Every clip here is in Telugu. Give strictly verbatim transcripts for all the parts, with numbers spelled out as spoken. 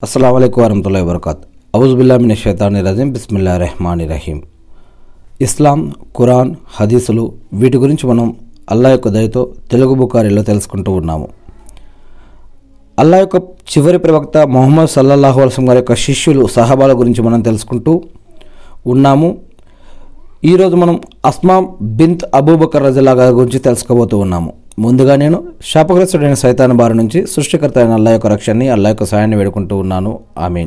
अस्सलामु अलैकुम वरहमतुल्लाहि वबरकातुहू औज़ु बिल्लाहि मिनश शैतानिर रजीम बिस्मिल्लाहिर रहमानिర్ రహీం ఇస్లాం ఖురాన్ హదీసులు వీటి గురించి మనం అల్లాహ్ యొక్క దయతో తెలుగు బుఖారీలో తెలుసుకుంటూ ఉన్నాము. అల్లాహ్ యొక్క చివరి ప్రవక్త ముహమ్మద్ సల్లల్లాహు అలైహి వసల్లం గారి యొక్క శిష్యులు సహాబాల గురించి మనం తెలుసుకుంటూ ఉన్నాము. ఈరోజు మనం అస్మా బింత్ అబూబకర్ రజల్లాహు గారి గురించి తెలుసుకోబోతూ ఉన్నాము. ముందుగా నేను శాపగ్రస్తుడైన సైతాన్ బారి నుంచి సృష్టికర్త అయిన అల్లాహ్ యొక్క రక్షణని అల్లాహ్ యొక్క సహాయాన్ని వేడుకుంటూ ఉన్నాను. ఆమీన్.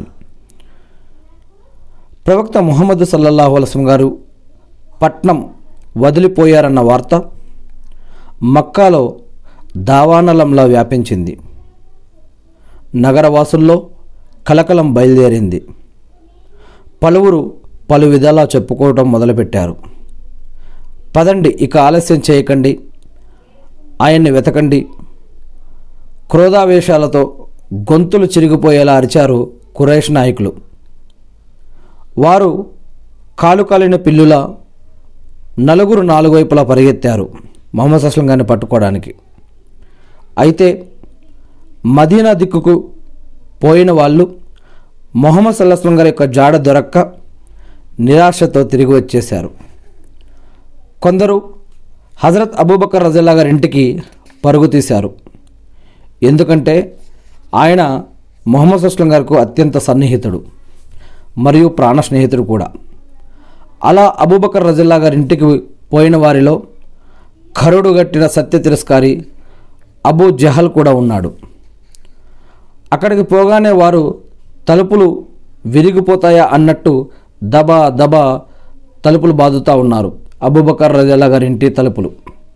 ప్రవక్త ముహమ్మద్ సల్లల్లాహు అలైహి వసల్లం గారు పట్నం వదిలిపోయారన్న వార్త మక్కాలో దావానలంలా వ్యాపించింది. నగరవాసుల్లో కలకలం బయలుదేరింది. పలువురు పలు విధాలా చెప్పుకోవడం మొదలుపెట్టారు. పదండి, ఇక ఆలస్యం చేయకండి, ఆయన్ని వెతకండి. క్రోధావేశాలతో గొంతులు చిరిగిపోయేలా అరిచారు ఖురైష్ నాయకులు. వారు కాలు కాలిన పిల్లుల నలుగురు నాలుగు వైపులా పరిగెత్తారు ముహమ్మద్ సల్లల్లాహు అలైహి వసల్లం గారిని పట్టుకోవడానికి. అయితే మదీనా దిక్కుకు పోయిన వాళ్ళు ముహమ్మద్ సల్లల్లాహు అలైహి వసల్లం గారి యొక్క జాడ దొరక్క నిరాశతో తిరిగి వచ్చేశారు. కొందరు హజరత్ అబూబకర్ రజల్లాహు గారి ఇంటికి పరుగు తీశారు. ఎందుకంటే ఆయన ముహమ్మద్ సల్లల్లాహు అలైహి వసల్లం గారికి అత్యంత సన్నిహితుడు మరియు ప్రాణ స్నేహితుడు కూడా. అలా అబూబకర్ రజల్లాహు గారి ఇంటికి పోయిన వారిలో కరుడు గట్టిన సత్య తిరస్కారి అబూ జహల్ కూడా ఉన్నాడు. అక్కడికి పోగానే వారు తలుపులు విరిగిపోతాయా అన్నట్టు దబా దబా తలుపులు బాదుతూ ఉన్నారు అబూబకర్ రజల్లాహు గారి ఇంటి తలుపులు.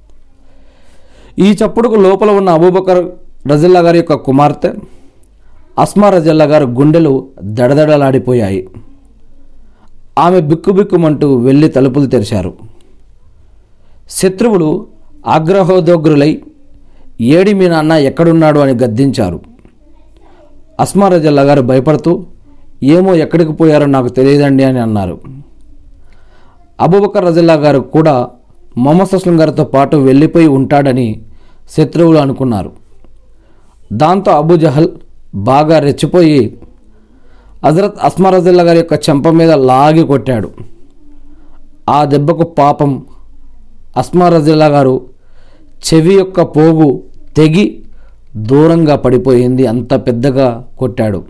ఈ చప్పుడుకు లోపల ఉన్న అబూబకర్ రజల్లాహు గారి యొక్క కుమార్తె అస్మా రజల్లాహు గారి గుండెలు దడదడలాడిపోయాయి. ఆమె బిక్కుబిక్కుమంటూ వెళ్ళి తలుపులు తెరిచారు. శత్రువులు ఆగ్రహోదగ్రులై ఏడి మీ నాన్న ఎక్కడున్నాడు అని గద్దించారు. అస్మా రజల్లాహు గారు భయపడుతూ ఏమో ఎక్కడికి పోయారో నాకు తెలియదండి అని అన్నారు. అబూబకర్ రజల్లాహు గారు కూడా ముహమ్మద్ సల్లల్లాహు అలైహి వసల్లం గారితో పాటు వెళ్ళిపోయి ఉంటాడని శత్రువులు అనుకున్నారు. దాంతో అబూ జహల్ బాగా రెచ్చిపోయి హజరత్ అస్మా రజల్లాహు గారి యొక్క చెంప మీద లాగి కొట్టాడు. ఆ దెబ్బకు పాపం అస్మా రజల్లాహు గారు చెవి యొక్క పోగు తెగి దూరంగా పడిపోయింది. అంత పెద్దగా కొట్టాడు.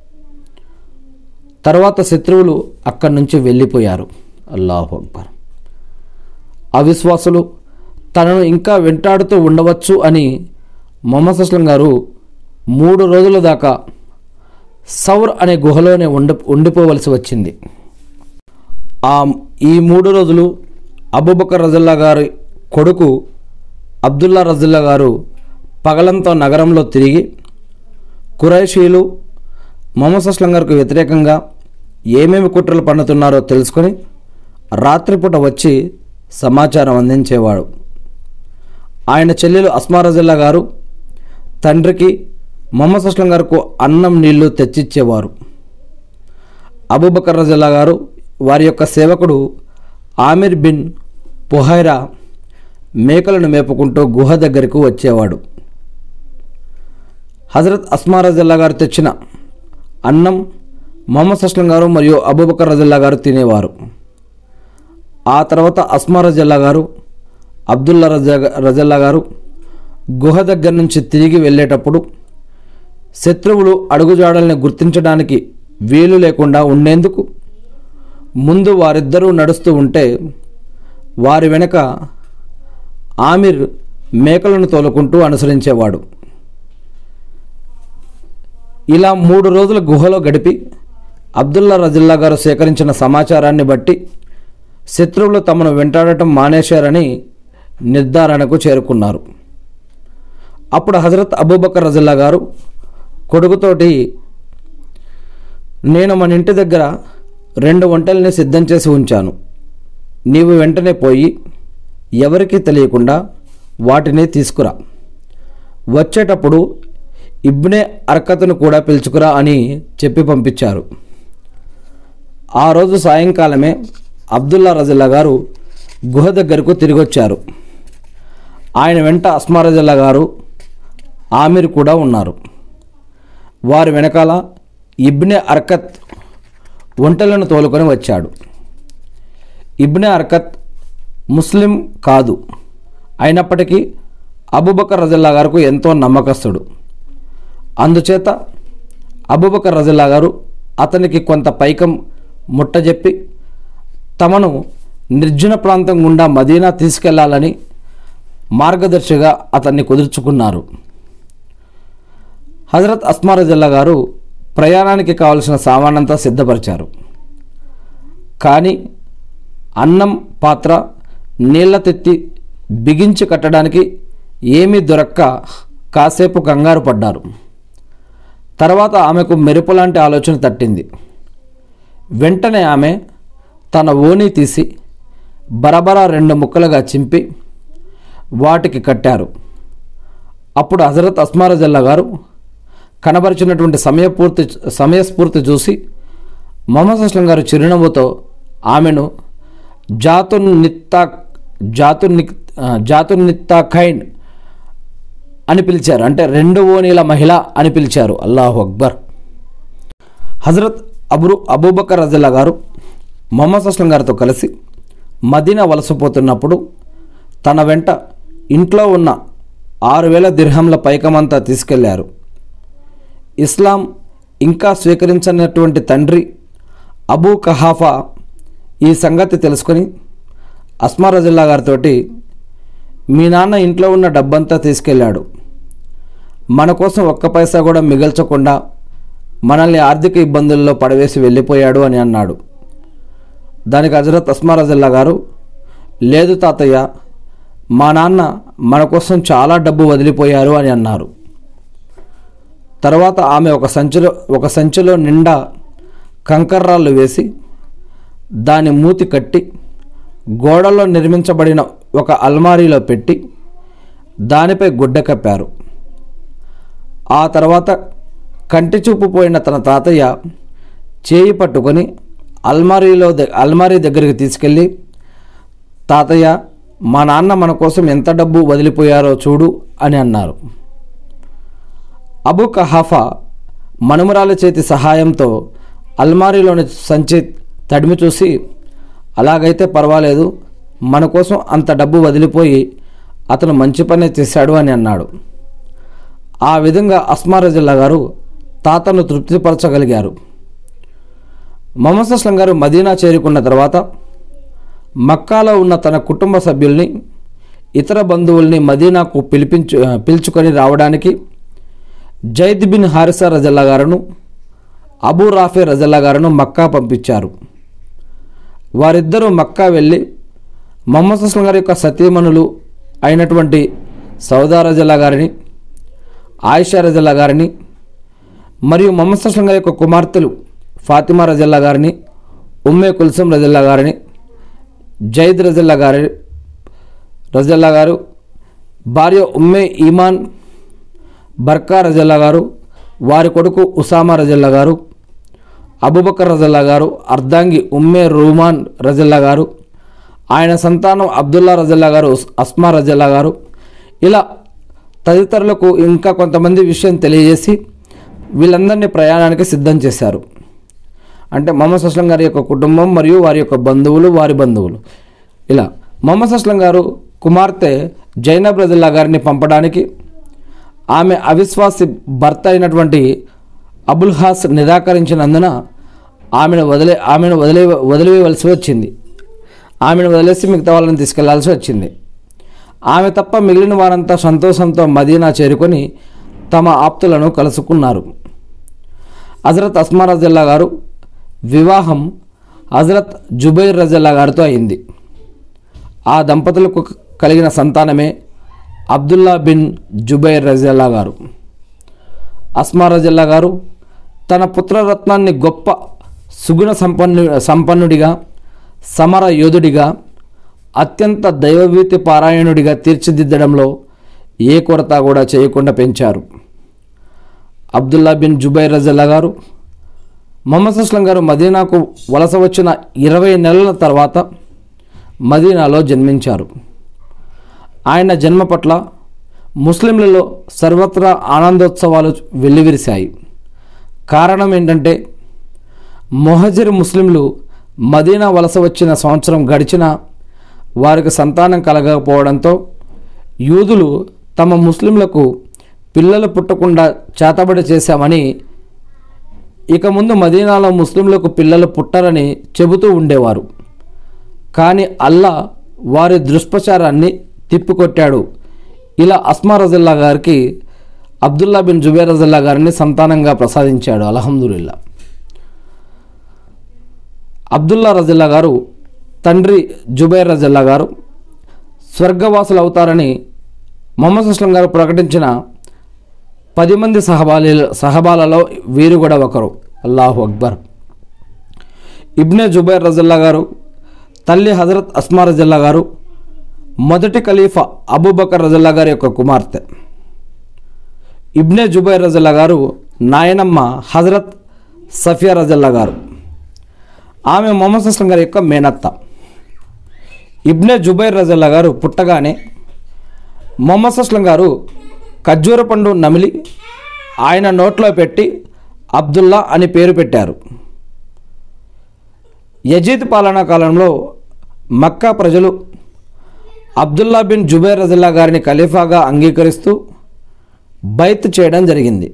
తర్వాత శత్రువులు అక్కడి నుంచి వెళ్ళిపోయారు. అల్లాహు అక్బర్. అవిశ్వాసులు తనను ఇంకా వెంటాడుతూ ఉండవచ్చు అని ముహమ్మద్ సల్లల్లాహు అలైహి వసల్లం గారు మూడు రోజుల దాకా సౌర్ అనే గుహలోనే ఉండి ఉండిపోవలసి వచ్చింది. ఆ ఈ మూడు రోజులు అబూబకర్ రజల్లాహు గారి కొడుకు అబ్దుల్లా రజల్లాహు గారు పగలంతా నగరంలో తిరిగి ఖురైషీలు ముహమ్మద్ సల్లల్లాహు అలైహి వసల్లం గారికి వ్యతిరేకంగా ఏమేమి కుట్రలు పన్నుతున్నారో తెలుసుకొని రాత్రిపూట వచ్చి సమాచారం అందించేవాడు. ఆయన చెల్లెలు అస్మా రజల్లాహు గారు తండ్రికి ముహమ్మద్ సల్లల్లాహు అలైహి వసల్లం గారికి అన్నం నీళ్లు తెచ్చిచ్చేవారు. అబూబకర్ రజల్లాహు గారు వారి యొక్క సేవకుడు ఆమిర్ బిన్ పుహైరా మేకలను మేపుకుంటూ గుహ దగ్గరకు వచ్చేవాడు. హజరత్ అస్మా రజల్లాహు గారు తెచ్చిన అన్నం ముహమ్మద్ సల్లల్లాహు అలైహి వసల్లం గారు మరియు అబూబకర్ రజల్లాహు గారు తినేవారు. ఆ తర్వాత అస్మా రజల్లాహు గారు అబ్దుల్లా రజ రజల్లాహు గారు గుహ దగ్గర నుంచి తిరిగి వెళ్ళేటప్పుడు శత్రువులు అడుగుజాడల్ని గుర్తించడానికి వీలు లేకుండా ఉండేందుకు ముందు వారిద్దరూ నడుస్తూ ఉంటే వారి వెనక ఆమిర్ మేకలను తోలుకుంటూ అనుసరించేవాడు. ఇలా మూడు రోజుల గుహలో గడిపి అబ్దుల్లా రజల్లాహు గారు సేకరించిన సమాచారాన్ని బట్టి శత్రువులు తమను వెంటాడటం మానేశారని నిర్ధారణకు చేరుకున్నారు. అప్పుడు హజరత్ అబూబకర్ రజల్లాహు గారు కొడుకుతోటి నేను మన ఇంటి దగ్గర రెండు వంటల్ని సిద్ధం చేసి ఉంచాను. నీవు వెంటనే పోయి ఎవరికీ తెలియకుండా వాటిని తీసుకురా. వచ్చేటప్పుడు ఇబ్నే అర్కత్ను కూడా పిలుచుకురా అని చెప్పి పంపించారు. ఆ రోజు సాయంకాలమే అబ్దుల్లా రజల్లాహు గారు గుహ దగ్గరకు తిరిగి వచ్చారు. ఆయన వెంట అస్మా రజల్లాహు గారు ఆమిర్ కూడా ఉన్నారు. వారి వెనకాల ఇబ్నే అర్కత్ ఒంటెలను తోలుకొని వచ్చాడు. ఇబ్నే అర్కత్ ముస్లిం కాదు, అయినప్పటికీ అబూబకర్ రజల్లా గారికి ఎంతో నమ్మకస్తుడు. అందుచేత అబూబకర్ రజల్లా గారు అతనికి కొంత పైకం ముట్టజెప్పి తమను నిర్జన ప్రాంతం గుండా మదీనా తీసుకెళ్లాలని మార్గదర్శిగా అతన్ని కుదుర్చుకున్నారు. హజరత్ అస్మా రజల్లా గారు ప్రయాణానికి కావలసిన సామానంతా సిద్ధపరిచారు. కానీ అన్నం పాత్ర, నీళ్ల తెత్తి బిగించి కట్టడానికి ఏమీ దొరక్క కాసేపు కంగారు పడ్డారు. తర్వాత ఆమెకు మెరుపు లాంటి ఆలోచన తట్టింది. వెంటనే ఆమె తన ఓణి తీసి బరబరా రెండు ముక్కలుగా చింపి వాటికి కట్టారు. అప్పుడు హజరత్ అస్మా రజల్లా గారు కనబరిచినటువంటి సమయపూర్తి సమయస్ఫూర్తి చూసి మొహమ్మద్ అస్లం గారు చిరునవ్వుతో ఆమెను జాతున్నిత్తా జాతున్ని జాతున్నిత్తా ఖైన్ అని పిలిచారు. అంటే రెండు ఓనీల మహిళ అని పిలిచారు. అల్లాహు అక్బర్. హజరత్ అబు అబూబకర్ రజల్లా గారు మొహమ్మద్ అస్లం గారితో కలిసి మదీనా వలసపోతున్నప్పుడు తన వెంట ఇంట్లో ఉన్న ఆరు వేల దిర్హంల పైకమంతా తీసుకెళ్లారు. ఇస్లాం ఇంకా స్వీకరించినటువంటి తండ్రి అబూ కహాఫా ఈ సంగతి తెలుసుకొని అస్మా రజల్లా గారితో, మీ నాన్న ఇంట్లో ఉన్న డబ్బంతా తీసుకెళ్ళాడు, మన కోసం ఒక్క పైసా కూడా మిగల్చకుండా మనల్ని ఆర్థిక ఇబ్బందుల్లో పడవేసి వెళ్ళిపోయాడు అని అన్నాడు. దానికి హజరత్ అస్మా రజల్లా గారు, లేదు తాతయ్య, మా నాన్న మన కోసం చాలా డబ్బు వదిలిపోయారు అని అన్నారు. తర్వాత ఆమె ఒక సంచిలో ఒక సంచిలో నిండా కంకర్రాళ్ళు వేసి దాని మూతి కట్టి గోడలో నిర్మించబడిన ఒక అల్మారీలో పెట్టి దానిపై గుడ్డ కప్పారు. ఆ తర్వాత కంటి చూపు పోయిన తన తాతయ్య చేయి పట్టుకొని అల్మారీలో అల్మారీ దగ్గరికి తీసుకెళ్ళి, తాతయ్య, మా నాన్న మన కోసం ఎంత డబ్బు వదిలిపోయారో చూడు అని అన్నారు. అబూ కహాఫా మనుమరాల చేతి సహాయంతో అల్మారీలోని సంచి తడిమి చూసి, అలాగైతే పర్వాలేదు, మన కోసం అంత డబ్బు వదిలిపోయి అతను మంచి పనే చేశాడు అని అన్నాడు. ఆ విధంగా అస్మా రజల్లా గారు తాతను తృప్తిపరచగలిగారు. మొహమ్మద్ అస్లం గారు మదీనా చేరుకున్న తర్వాత మక్కాలో ఉన్న తన కుటుంబ సభ్యుల్ని, ఇతర బంధువుల్ని మదీనాకు పిలిపించు పిలుచుకొని రావడానికి జైద్ బిన్ హారిసా రజల్లా గారును, అబూ రాఫే రజల్లా గారును మక్కా పంపించారు. వారిద్దరూ మక్కా వెళ్ళి మొహమ్మద్ అస్లం గారి యొక్క సతీమణులు అయినటువంటి సౌదా రజల్లా గారిని, ఆయిషా రజల్లా గారిని మరియు మొహమ్మద్ అస్లం గారి యొక్క కుమార్తెలు ఫాతిమా రజల్లా గారిని, ఉమ్మే కుల్సum రజల్లా గారిని, జైద్ రజల్లా గారి రజల్లా గారు భార్య ఉమ్మే ఈమాన్ బర్కా రజల్లా గారు, వారి కొడుకు ఉసామా రజల్లా గారు, అబూబకర్ రజల్లా గారు, అర్ధాంగి ఉమ్మే రూమాన్ రజల్లా గారు, ఆయన సంతానం అబ్దుల్లా రజల్లా గారు, అస్మా రజల్లా గారు, ఇలా తదితరులకు ఇంకా కొంతమంది విషయం తెలియజేసి వీళ్ళందరినీ ప్రయాణానికి సిద్ధం చేశారు. అంటే మొహమ్మద్ అస్లం గారి యొక్క కుటుంబం మరియు వారి యొక్క బంధువులు, వారి బంధువులు, ఇలా మొహమ్మద్ అస్లం గారు కుమార్తె జైనబ్ రజల్లా గారిని పంపడానికి ఆమె అవిశ్వాసి భర్త అయినటువంటి అబుల్ హాస్ నిరాకరించినందున ఆమెను వదిలే ఆమెను వదిలే వదిలివేయవలసి వచ్చింది. ఆమెను వదిలేసి మిగతా వాళ్ళని తీసుకెళ్లాల్సి వచ్చింది. ఆమె తప్ప మిగిలిన వారంతా సంతోషంతో మదీనా చేరుకొని తమ ఆప్తులను కలుసుకున్నారు. హజరత్ అస్మా రజల్లా గారు వివాహం హజరత్ జుబైర్ రజల్లా గారితో అయింది. ఆ దంపతులకు కలిగిన సంతానమే అబ్దుల్లా బిన్ జుబైర్ రజల్లా గారు. అస్మా రజల్లా గారు తన పుత్రరత్నాన్ని గొప్ప సుగుణ సంపన్ను సంపన్నుడిగా, సమర యోధుడిగా, అత్యంత దైవభీతి పారాయణుడిగా తీర్చిదిద్దడంలో ఏ కొరత కూడా చేయకుండా పెంచారు. అబ్దుల్లా బిన్ జుబైర్ రజల్లా గారు మొహమ్మద్ అస్లం గారు మదీనాకు వలస వచ్చిన ఇరవై నెలల తర్వాత మదీనాలో జన్మించారు. ఆయన జన్మ పట్ల ముస్లింలలో సర్వత్రా ఆనందోత్సవాలు వెల్లివిరిశాయి. కారణం ఏంటంటే ముహజిర్ ముస్లింలు మదీనా వలస వచ్చిన సంవత్సరం గడిచినా వారికి సంతానం కలగకపోవడంతో యూదులు తమ ముస్లింలకు పిల్లలు పుట్టకుండా చేతబడి చేశామని, ఇక ముందు మదీనాలో ముస్లింలకు పిల్లలు పుట్టరని చెబుతూ ఉండేవారు. కానీ అల్లా వారి దుష్ప్రచారాన్ని తిప్పికొట్టాడు. ఇలా అస్మా రజల్లా గారికి అబ్దుల్లా బిన్ జుబైర్ రజల్లా గారిని సంతానంగా ప్రసాదించాడు. అల్హమ్దులిల్లా. అబ్దుల్లా రజల్లా గారు తండ్రి జుబైర్ రజల్లా గారు స్వర్గవాసులు అవుతారని మొహమ్మద్ అస్లం గారు ప్రకటించిన పది మంది సహబాలి సహబాలలో వీరు కూడా ఒకరు. అల్లాహు అక్బర్. ఇబ్నే జుబైర్ రజల్లా గారు తల్లి హజరత్ అస్మా రజల్లా గారు మొదటి ఖలీఫా అబూబకర్ రజల్లా గారి యొక్క కుమార్తె. ఇబ్నే జుబైర్ రజల్లా గారు నాయనమ్మ హజరత్ సఫియా రజల్లా గారు. ఆమె మొహమ్మద్ అస్లం గారి యొక్క మేనత్త. ఇబ్నే జుబైర్ రజల్లా గారు పుట్టగానే మొహమ్మద్ అస్లం గారు ఖర్జూర పండు నమిలి ఆయన నోట్లో పెట్టి అబ్దుల్లా అని పేరు పెట్టారు. యజీద్ పాలనా కాలంలో మక్కా ప్రజలు అబ్దుల్లా బిన్ జుబైర్ రజల్లా గారిని ఖలీఫాగా అంగీకరిస్తూ బైత్ చేయడం జరిగింది.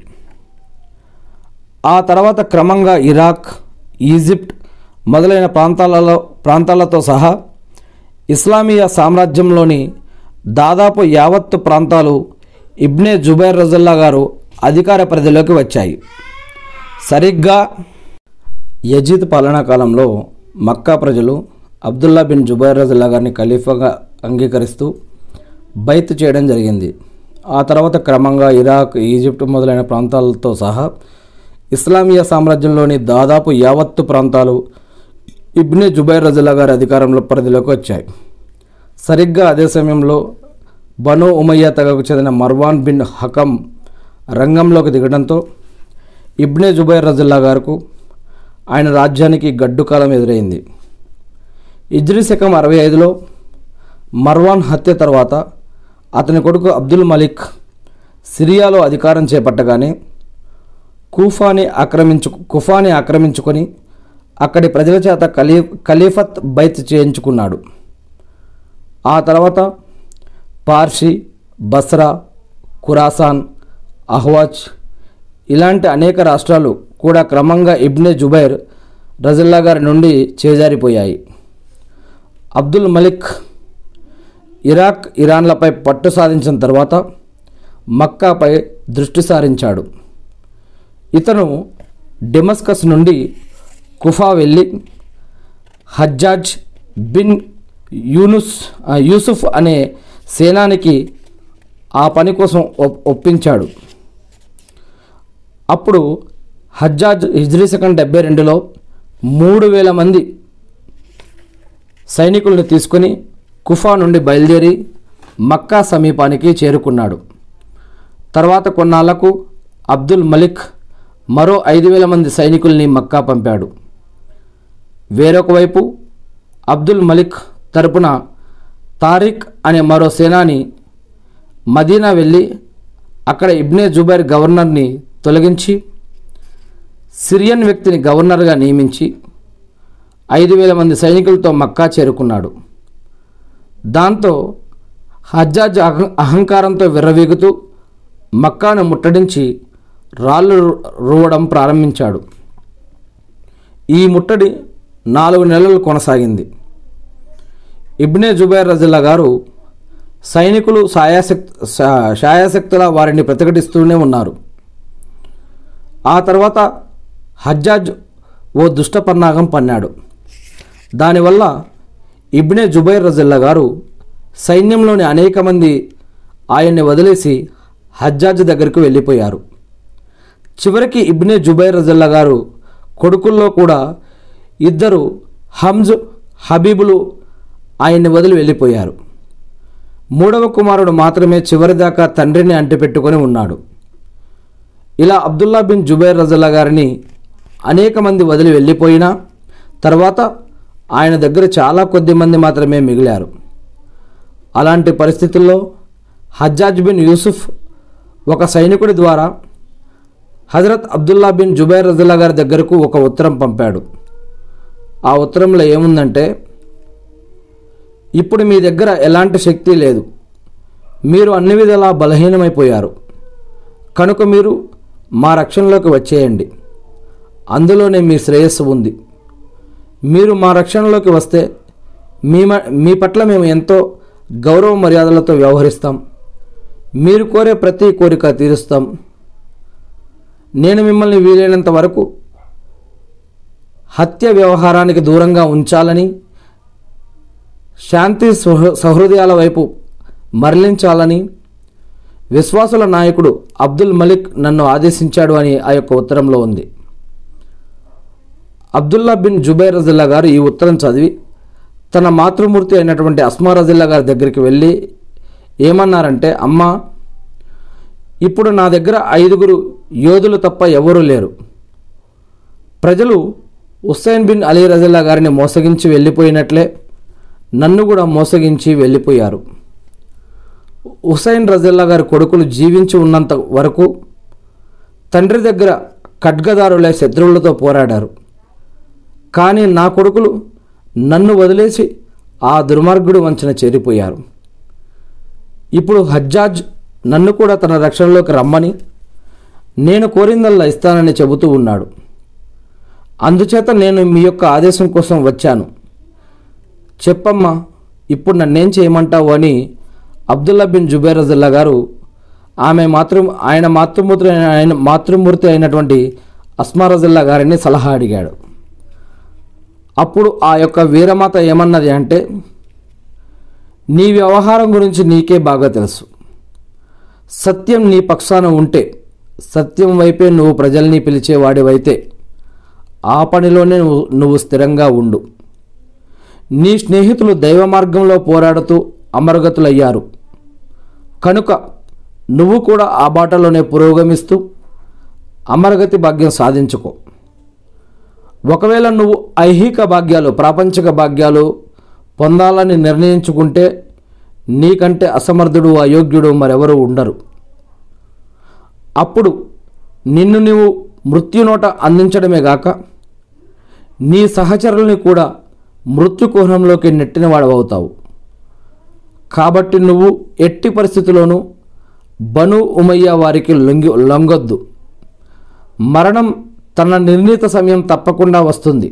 ఆ తర్వాత క్రమంగా ఇరాక్, ఈజిప్ట్ మొదలైన ప్రాంతాలలో ప్రాంతాలతో సహా ఇస్లామీయ సామ్రాజ్యంలోని దాదాపు యావత్తు ప్రాంతాలు ఇబ్నే జుబైర్ రజల్లా గారు అధికార పరిధిలోకి వచ్చాయి. సరిగ్గా యజీద్ పాలనా కాలంలో మక్కా ప్రజలు అబ్దుల్లా బిన్ జుబైర్ రజల్లా గారిని ఖలీఫాగా అంగీకరిస్తూ బైత్ చేయడం జరిగింది. ఆ తర్వాత క్రమంగా ఇరాక్, ఈజిప్ట్ మొదలైన ప్రాంతాలతో సహా ఇస్లామీయ సామ్రాజ్యంలోని దాదాపు యావత్తు ప్రాంతాలు ఇబ్నే జుబైర్ రజల్లా గారి అధికారంలో పరిధిలోకి వచ్చాయి. సరిగ్గా అదే సమయంలో బను ఉమయ్య తెగకు చెందిన మర్వాన్ బిన్ హకం రంగంలోకి దిగడంతో ఇబ్నే జుబైర్ రజల్లా గారికి ఆయన రాజ్యానికి గడ్డు కాలం ఎదురైంది. హిజ్రీ శకం అరవై ఐదులో మర్వాన్ హత్య తర్వాత అతని కొడుకు అబ్దుల్ మలిక్ సిరియాలో అధికారం చేపట్టగానే కూఫాని ఆక్రమించు కుఫాని ఆక్రమించుకొని అక్కడి ప్రజల చేత ఖలీ ఖలీఫత్ బైత్ చేయించుకున్నాడు. ఆ తర్వాత పార్షి, బస్రా, ఖురాసాన్, అహ్వాజ్ ఇలాంటి అనేక రాష్ట్రాలు కూడా క్రమంగా ఇబ్నే జుబైర్ రజల్లా గారి నుండి చేజారిపోయాయి. అబ్దుల్ మలిక్ ఇరాక్, ఇరాన్లపై పట్టు సాధించిన తర్వాత మక్కాపై దృష్టి సారించాడు. ఇతను డెమస్కస్ నుండి కుఫా వెళ్ళి హజ్జాజ్ బిన్ యూనుస్ యూసుఫ్ అనే సేనానికి ఆ పని కోసం ఒప్పించాడు. అప్పుడు హజ్జాజ్ హిజ్రీ శకం డెబ్బై రెండులో మూడు వేల మంది సైనికులను తీసుకొని కుఫా నుండి బయలుదేరి మక్కా సమీపానికి చేరుకున్నాడు. తర్వాత కొన్నాళ్లకు అబ్దుల్ మలిక్ మరో ఐదు వేల మంది సైనికుల్ని మక్కా పంపాడు. వేరొక వైపు అబ్దుల్ మలిక్ తరపున తారిక్ అనే మరో సేనాని మదీనా వెళ్ళి అక్కడ ఇబ్నే జుబైర్ గవర్నర్ని తొలగించి సిరియన్ వ్యక్తిని గవర్నర్గా నియమించి ఐదు వేల మంది సైనికులతో మక్కా చేరుకున్నాడు. దాంతో హజ్జాజ్ అహంకారంతో విర్రవీగుతూ మక్కాను ముట్టడించి రాళ్ళు రువ్వడం ప్రారంభించాడు. ఈ ముట్టడి నాలుగు నెలలు కొనసాగింది. ఇబ్నే జుబైర్ రజల్లా గారు సైనికులు సాయాశక్తి శాయాశక్తుల వారిని ప్రతిఘటిస్తూనే ఉన్నారు. ఆ తర్వాత హజ్జాజ్ ఓ దుష్టపన్నాగం పన్నాడు. దానివల్ల ఇబ్నే జుబైర్ రజల్లా గారు సైన్యంలోని అనేక మంది ఆయన్ని వదిలేసి హజ్జాజ్ దగ్గరకు వెళ్ళిపోయారు. చివరికి ఇబ్నే జుబైర్ రజల్లా గారు కొడుకుల్లో కూడా ఇద్దరు హంజ్, హబీబులు ఆయన్ని వదిలి వెళ్ళిపోయారు. మూడవ కుమారుడు మాత్రమే చివరిదాకా తండ్రిని అంటిపెట్టుకొని ఉన్నాడు. ఇలా అబ్దుల్లా బిన్ జుబైర్ రజల్లా గారిని అనేక మంది వదిలి వెళ్ళిపోయినా తర్వాత ఆయన దగ్గర చాలా కొద్ది మంది మాత్రమే మిగిలారు. అలాంటి పరిస్థితుల్లో హజ్జాజ్ బిన్ యూసుఫ్ ఒక సైనికుడి ద్వారా హజరత్ అబ్దుల్లా బిన్ జుబైర్ రజిల్లా గారి దగ్గరకు ఒక ఉత్తరం పంపాడు. ఆ ఉత్తరంలో ఏముందంటే, ఇప్పుడు మీ దగ్గర ఎలాంటి శక్తి లేదు, మీరు అన్ని విధాలా బలహీనమైపోయారు, కనుక మీరు మా రక్షణలోకి వచ్చేయండి, అందులోనే మీ శ్రేయస్సు ఉంది. మీరు మా రక్షణలోకి వస్తే మీ మీ పట్ల మేము ఎంతో గౌరవ మర్యాదలతో వ్యవహరిస్తాం, మీరు కోరే ప్రతి కోరిక తీరుస్తాం. నేను మిమ్మల్ని వీలైనంత వరకు హత్య వ్యవహారానికి దూరంగా ఉంచాలని, శాంతి సహృదయాల వైపు మరలించాలని విశ్వాసుల నాయకుడు అబ్దుల్ మలిక్ నన్ను ఆదేశించాడు అని ఆ యొక్క ఉత్తరంలో ఉంది. అబ్దుల్లా బిన్ జుబైర్ రజిల్లా గారు ఈ ఉత్తరం చదివి తన మాతృమూర్తి అయినటువంటి అస్మా రజిల్లా గారి దగ్గరికి వెళ్ళి ఏమన్నారంటే, అమ్మా, ఇప్పుడు నా దగ్గర ఐదుగురు యోధులు తప్ప ఎవరూ లేరు. ప్రజలు హుస్సేన్ బిన్ అలీ రజిల్లా గారిని మోసగించి వెళ్ళిపోయినట్లే నన్ను కూడా మోసగించి వెళ్ళిపోయారు. హుస్సేన్ రజిల్లా గారి కొడుకులు జీవించి ఉన్నంత వరకు తండ్రి దగ్గర ఖడ్గదారులై శత్రువులతో పోరాడారు. కానీ నా కొడుకులు నన్ను వదిలేసి ఆ దుర్మార్గుడు వంచన చేరిపోయారు. ఇప్పుడు హజ్జాజ్ నన్ను కూడా తన రక్షణలోకి రమ్మని, నేను కోరిందల్లా ఇస్తానని చెబుతూ ఉన్నాడు. అందుచేత నేను మీ యొక్క ఆదేశం కోసం వచ్చాను. చెప్పమ్మా, ఇప్పుడు నన్నేం చేయమంటావు అని అబ్దుల్లా బిన్ జుబైర్ రజిల్లా గారు ఆమె మాతృ ఆయన మాతృమూర్తి ఆయన మాతృమూర్తి అయినటువంటి అస్మా రజిల్లా గారిని సలహా అడిగాడు. అప్పుడు ఆ యొక్క వీరమాత ఏమన్నది అంటే, నీ వ్యవహారం గురించి నీకే బాగా తెలుసు. సత్యం నీ పక్షాన ఉంటే, సత్యం వైపే నువ్వు ప్రజల్ని పిలిచేవాడివైతే ఆ పనిలోనే నువ్వు నువ్వు స్థిరంగా ఉండు. నీ స్నేహితులు దైవ మార్గంలో పోరాడుతూ అమరగతులయ్యారు కనుక నువ్వు కూడా ఆ బాటలోనే పురోగమిస్తూ అమరగతి భాగ్యం సాధించుకో. ఒకవేళ నువ్వు ఐహిక భాగ్యాలు, ప్రాపంచిక భాగ్యాలు పొందాలని నిర్ణయించుకుంటే నీకంటే అసమర్థుడు, అయోగ్యుడు మరెవరూ ఉండరు. అప్పుడు నిన్ను నీవు మృత్యునోట అందించడమే గాక నీ సహచరుల్ని కూడా మృత్యుకోహంలోకి నెట్టినవాడవుతావు. కాబట్టి నువ్వు ఎట్టి పరిస్థితుల్లోనూ బను ఉమయ్య వారికి లొంగి లొంగొద్దు. మరణం తన నిర్ణీత సమయం తప్పకుండా వస్తుంది.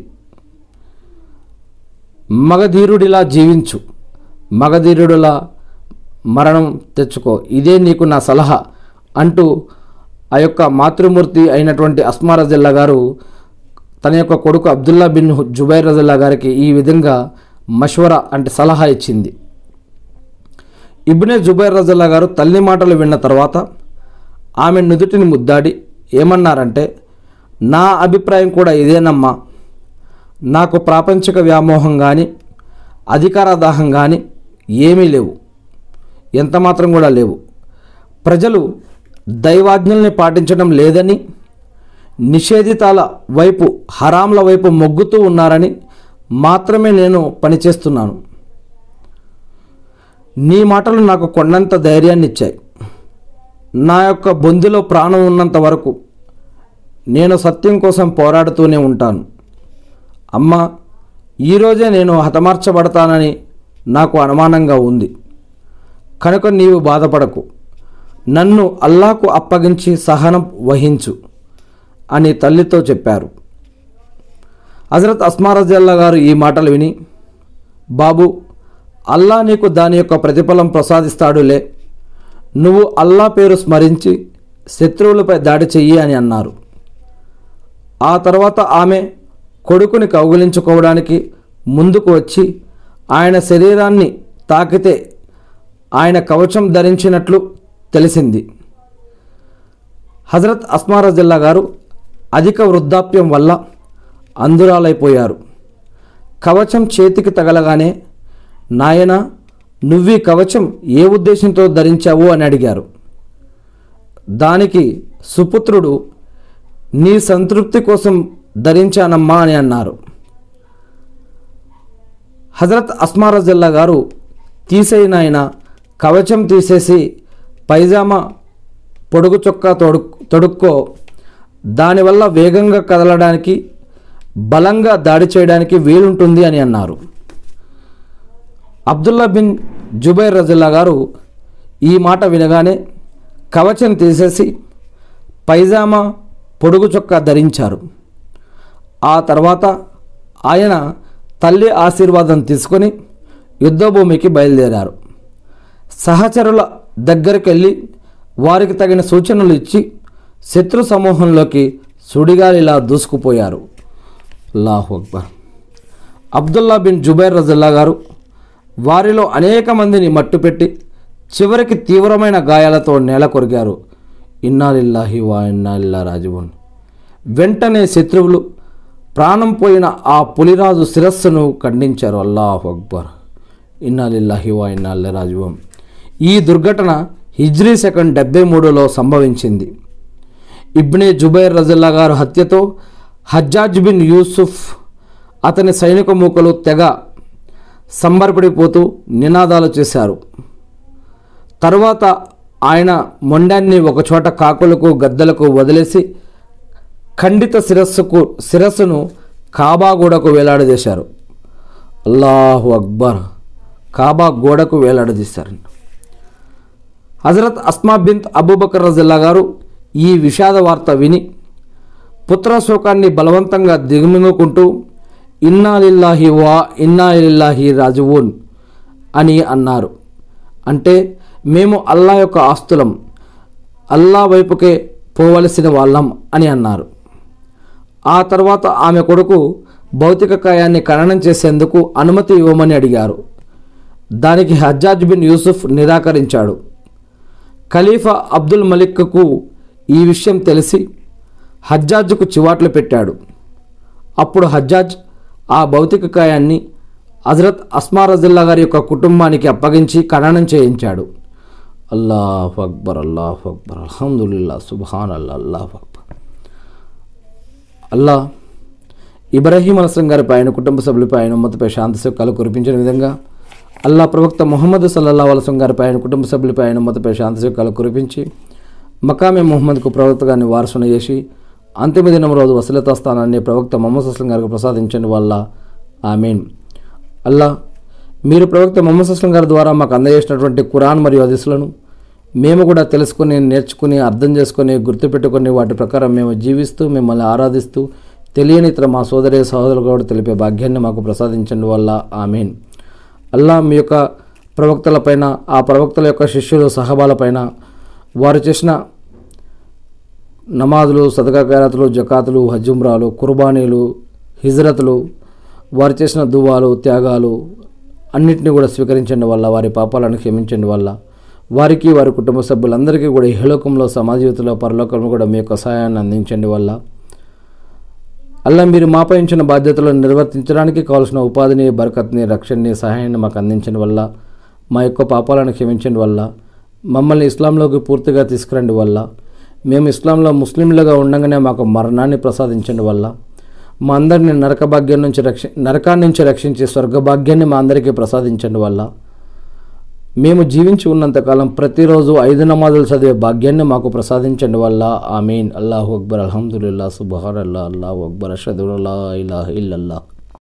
మగధీరుడిలా జీవించు, మగధీరుడిలా మరణం తెచ్చుకో, ఇదే నీకు నా సలహా అంటూ ఆ యొక్క మాతృమూర్తి అయినటువంటి అస్మా రజిల్లా గారు తన యొక్క కొడుకు అబ్దుల్లా బిన్ జుబైర్ రజిల్లా గారికి ఈ విధంగా మష్వరా అంటే సలహా ఇచ్చింది. ఇబ్నే జుబైర్ రజిల్లా గారు తల్లి మాటలు విన్న తర్వాత ఆమె నుదుటిని ముద్దాడి ఏమన్నారంటే, నా అభిప్రాయం కూడా ఇదేనమ్మా. నాకు ప్రాపంచిక వ్యామోహం కానీ అధికార దాహం కానీ ఏమీ లేవు, ఎంత మాత్రం కూడా లేవు. ప్రజలు దైవాజ్ఞల్ని పాటించడం లేదని, నిషేధితాల వైపు, హరాంల వైపు మొగ్గుతూ ఉన్నారని మాత్రమే నేను పనిచేస్తున్నాను. నీ మాటలు నాకు కొండంత ధైర్యాన్ని ఇచ్చాయి. నా యొక్క బొందిలో ప్రాణం ఉన్నంత వరకు నేను సత్యం కోసం పోరాడుతూనే ఉంటాను. అమ్మా, ఈరోజే నేను హతమార్చబడతానని నాకు అనుమానంగా ఉంది, కనుక నీవు బాధపడకు, నన్ను అల్లాకు అప్పగించి సహనం వహించు అని తల్లితో చెప్పారు. హజరత్ అస్మా రజిల్లా గారు ఈ మాటలు విని, బాబు, అల్లా నీకు దాని యొక్క ప్రతిఫలం ప్రసాదిస్తాడులే, నువ్వు అల్లా పేరు స్మరించి శత్రువులపై దాడి చెయ్యి అని అన్నారు. ఆ తర్వాత ఆమె కొడుకుని కౌగిలించుకోవడానికి ముందుకు వచ్చి ఆయన శరీరాన్ని తాకితే ఆయన కవచం ధరించినట్లు తెలిసింది. హజరత్ అస్మా రజిల్లా గారు అధిక వృద్ధాప్యం వల్ల అంధురాలైపోయారు. కవచం చేతికి తగలగానే, నాయన, నువ్వీ కవచం ఏ ఉద్దేశంతో ధరించావు అని అడిగారు. దానికి సుపుత్రుడు, నీ సంతృప్తి కోసం ధరించానమ్మా అని అన్నారు. హజరత్ అస్మా రజిల్లా గారు తీసేయినాయన కవచం తీసేసి పైజామా పొడుగు చొక్కా తొడు తొడుక్కో దానివల్ల వేగంగా కదలడానికి, బలంగా దాడి చేయడానికి వీలుంటుంది అని అన్నారు. అబ్దుల్లా బిన్ జుబైర్ రజల్లా గారు ఈ మాట వినగానే కవచం తీసేసి పైజామా, పొడుగు చొక్కా ధరించారు. ఆ తర్వాత ఆయన తల్లి ఆశీర్వాదం తీసుకొని యుద్ధభూమికి బయలుదేరారు. సహచరుల దగ్గరికి వెళ్ళి వారికి తగిన సూచనలు ఇచ్చి శత్రు సమూహంలోకి సుడిగాలిలా దూసుకుపోయారు. అల్లాహు అక్బర్. అబ్దుల్లా బిన్ జుబైర్ రజల్లా గారు వారిలో అనేక మందిని మట్టుపెట్టి చివరికి తీవ్రమైన గాయాలతో నేల కొరిగారు. ఇన్నా లిల్లాహి వా ఇన్నా ఇల్లా రాజివున్. వెంటనే శత్రువులు ప్రాణం పోయిన ఆ పులిరాజు శిరస్సును ఖండించారు. అల్లాహు అక్బర్. ఇన్నా లిల్లాహి వా ఇన్నా ఇల్లా రాజివున్. ఈ దుర్ఘటన హిజ్రీ సెకండ్ డెబ్బై మూడులో సంభవించింది. ఇబ్నే జుబైర్ రజల్లా గారు హత్యతో హజ్జాజ్ బిన్ యూసుఫ్ అతని సైనిక మూకలు తెగ సంబరపడిపోతూ నినాదాలు చేశారు. తరువాత ఆయన మొండాన్ని ఒకచోట కాకులకు, గద్దలకు వదిలేసి ఖండిత శిరస్సుకు శిరస్సును కాబా గోడకు వేలాడదీశారు. అల్లాహు అక్బర్. కాబా గోడకు వేలాడదీశారు. హజరత్ అస్మా బిన్త్ అబూబకర్ రజల్లా గారు ఈ విషాద వార్త విని పుత్రశోకాన్ని బలవంతంగా దిగుమింగుకుంటూ ఇన్నా లిల్లాహి వా ఇన్నా లిల్లాహి రాజివూన్ అని అన్నారు. అంటే మేము అల్లా యొక్క ఆస్తులం, అల్లా వైపుకే పోవలసిన వాళ్ళం అని అన్నారు. ఆ తర్వాత ఆమె కొడుకు భౌతిక కాయాన్ని ఖననం చేసేందుకు అనుమతి ఇవ్వమని అడిగారు. దానికి హజ్జాజ్ బిన్ యూసుఫ్ నిరాకరించాడు. ఖలీఫా అబ్దుల్ మలిక్కు ఈ విషయం తెలిసి హజ్జాజ్కు చివాట్లు పెట్టాడు. అప్పుడు హజ్జాజ్ ఆ భౌతిక కాయాన్ని హజరత్ అస్మా రజల్లా గారి యొక్క కుటుంబానికి అప్పగించి ఖననం చేయించాడు. అల్లాహు అక్బర్. అల్లాహు అక్బర్. అల్హమ్దులిల్లా. సుబ్హాన్ అల్లా. అల్లాహు అక్బర్. అల్లా ఇబ్రాహీం అలైహిస్సలాం గారిపై, ఆయన కుటుంబ సభ్యులపై, ఆయన ఉమ్మతిపై శాంతి సుఖాలు కురిపించిన విధంగా అల్లా ప్రవక్త ముహమ్మద్ సల్లల్లాహు అలైహి వసల్లం గారిపై, ఆయన కుటుంబ సభ్యులపై, ఆయన ఉమ్మతిపై శాంతి సుఖాలు కురిపించి మకామే ముహమ్మద్కు ప్రవక్త గారిని వారసును చేసి అంతిమ దినం రోజు వసీలతా స్థానాన్ని ప్రవక్త ముహమ్మద్ సల్లల్లాహు అలైహి వసల్లం గారికి ప్రసాదించండి వల్ల ఆమీన్. అల్లా మీరు ప్రవక్త ముహమ్మద్ సల్లల్లాహు అలైహి వసల్లం గారి ద్వారా మాకు అందజేసినటువంటి ఖురాన్ మరియు హదీసులను మేము కూడా తెలుసుకుని, నేర్చుకుని, అర్థం చేసుకొని, గుర్తుపెట్టుకొని వాటి ప్రకారం మేము జీవిస్తూ మిమ్మల్ని ఆరాధిస్తూ తెలియని ఇతర మా సోదరి సహోదరులు కూడా తెలిపే భాగ్యాన్ని మాకు ప్రసాదించండి వల్ల ఆమీన్. అల్లా మీ యొక్క ప్రవక్తలపైన, ఆ ప్రవక్తల యొక్క శిష్యులు సహబాలపైన వారు చేసిన నమాజులు, సదకా ఖైరాతులు, జకాతులు, హజ్జుమ్రాలు, కుర్బానీలు, హిజ్రతులు, వారు చేసిన దువాలు, త్యాగాలు అన్నింటినీ కూడా స్వీకరించండి వల్ల, వారి పాపాలను క్షమించండి వల్ల, వారికి వారి కుటుంబ సభ్యులందరికీ కూడా ఇహలోకంలో, సమాజ జీవితంలో, పరలోకంలో కూడా మీ యొక్క సహాయాన్ని అందించండి వల్ల. అల్లా మీరు మాపై ఇచ్చిన బాధ్యతలను నిర్వర్తించడానికి కావాల్సిన ఉపాధిని, బరకత్ని, రక్షణని, సహాయాన్ని మాకు అందించండి వల్ల, మా యొక్క పాపాలను క్షమించండి వల్ల, మమ్మల్ని ఇస్లాంలోకి పూర్తిగా తీసుకురండి వల్ల, మేము ఇస్లాంలో ముస్లింలుగా ఉండగానే మాకు మరణాన్ని ప్రసాదించండి వల్ల, మా అందరిని నరక భాగ్యం నుంచి రక్ష నరకాన్ని నుంచి రక్షించి స్వర్గభాగ్యాన్ని మా అందరికీ ప్రసాదించండి వల్ల, మేము జీవించి ఉన్నంతకాలం ప్రతిరోజు ఐదు నమాజులు చదివే భాగ్యాన్ని మాకు ప్రసాదించండి వల్ల ఆమీన్. అల్లాహు అక్బర్. అల్హమ్దులిల్లా. సుబ్హానల్లాహ్. అల్లాహు అక్బర్. అష్హదు అల్లా ఇలాహ ఇల్లల్లాహ్.